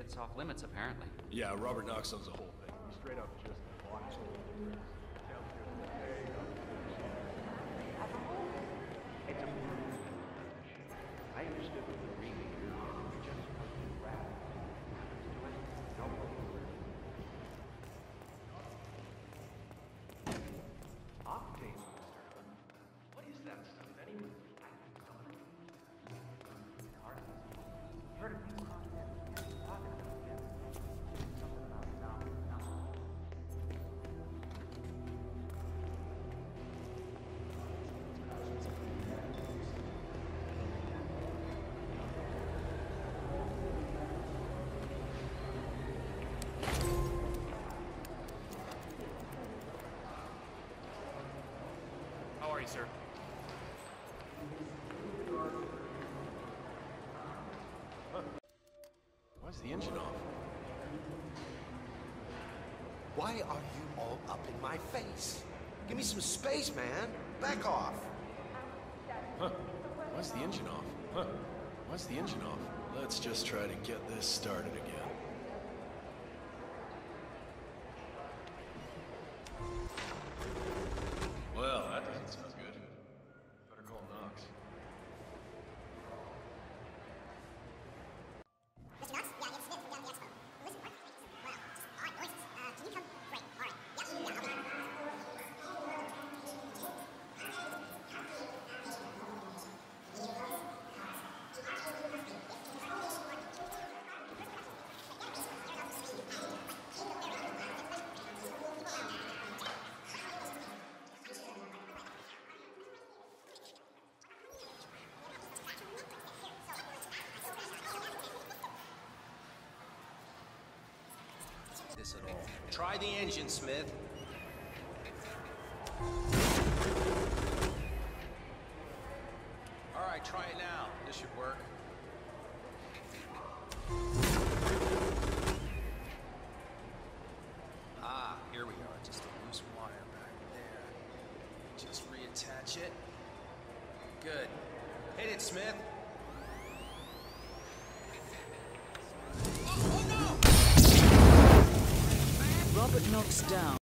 it's off limits, apparently. Yeah, Robert Knox owns the whole thing. Straight up just watch. It's a I understood with the remake, you just rap. No Octane. What is that stuff anyway? Heard of new content? Talking about it. Something about now. How are you, sir? Why's the engine off? Why are you all up in my face? Give me some space, man. Back off. Huh. Why's the engine off? Huh. Why's the engine off? Let's just try to get this started again. Well, that doesn't sound good. Better call Knox. Mr. Knox? Yeah, it's Smith from down the expo. Listen, what? Wow, just odd noises. Can you come? Great, all right. Yeah, I'll be here. This at all. Try the engine, Smith. All right, try it now. This should work. Ah, here we are. Just a loose wire back there. Just reattach it. Good. Hit it, Smith. Robert knocks down.